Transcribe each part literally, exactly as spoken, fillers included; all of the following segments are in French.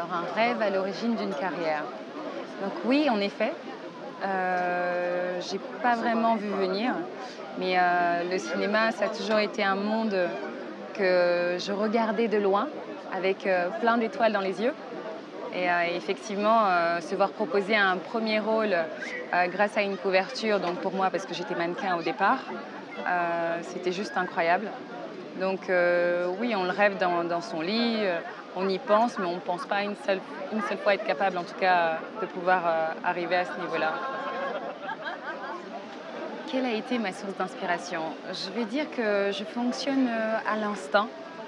Alors, un rêve à l'origine d'une carrière. Donc oui, en effet, euh, j'ai pas vraiment vu venir, mais euh, le cinéma, ça a toujours été un monde que je regardais de loin, avec euh, plein d'étoiles dans les yeux. Et euh, effectivement, euh, se voir proposer un premier rôle euh, grâce à une couverture, donc pour moi, parce que j'étais mannequin au départ, euh, c'était juste incroyable. Donc euh, oui, on le rêve dans, dans son lit, euh, on y pense, mais on ne pense pas une seule, une seule fois être capable, en tout cas, de pouvoir euh, arriver à ce niveau-là. Quelle a été ma source d'inspiration? Je vais dire que je fonctionne euh, à l'instinct.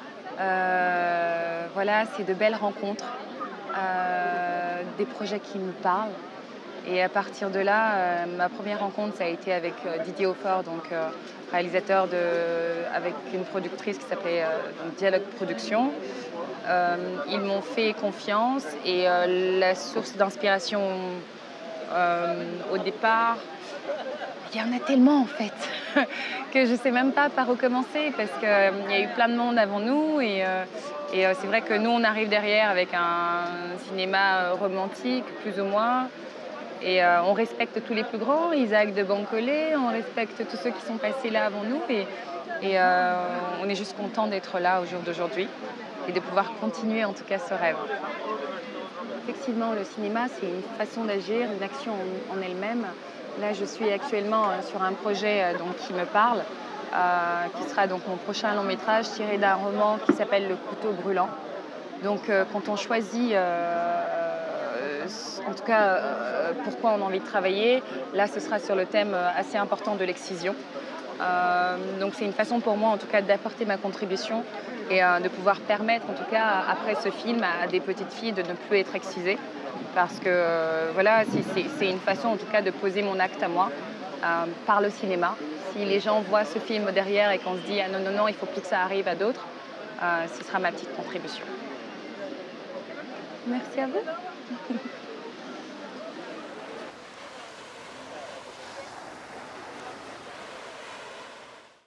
Euh, voilà, c'est de belles rencontres, euh, des projets qui me parlent. Et à partir de là, euh, ma première rencontre, ça a été avec euh, Didier Haufort, donc euh, réalisateur de, avec une productrice qui s'appelait euh, donc Dialogue Production. Euh, ils m'ont fait confiance et euh, la source d'inspiration euh, au départ, il y en a tellement en fait que je ne sais même pas par où commencer parce qu'il euh, y a eu plein de monde avant nous et, euh, et euh, c'est vrai que nous on arrive derrière avec un cinéma romantique plus ou moins. Et euh, on respecte tous les plus grands, Isaac de Bancolé, on respecte tous ceux qui sont passés là avant nous et, et euh, on est juste content d'être là au jour d'aujourd'hui et de pouvoir continuer en tout cas ce rêve. Effectivement, le cinéma, c'est une façon d'agir, une action en, en elle-même. Là, je suis actuellement euh, sur un projet euh, donc, qui me parle, euh, qui sera donc mon prochain long métrage tiré d'un roman qui s'appelle Le couteau brûlant. Donc, euh, quand on choisit... Euh, en tout cas, euh, pourquoi on a envie de travailler. Là, ce sera sur le thème assez important de l'excision. Euh, donc, c'est une façon pour moi, en tout cas, d'apporter ma contribution et euh, de pouvoir permettre, en tout cas, après ce film, à, à des petites filles de ne plus être excisées. Parce que, euh, voilà, c'est une façon, en tout cas, de poser mon acte à moi euh, par le cinéma. Si les gens voient ce film derrière et qu'on se dit « Ah non, non, non, il faut plus que ça arrive à d'autres euh, », ce sera ma petite contribution. Merci à vous.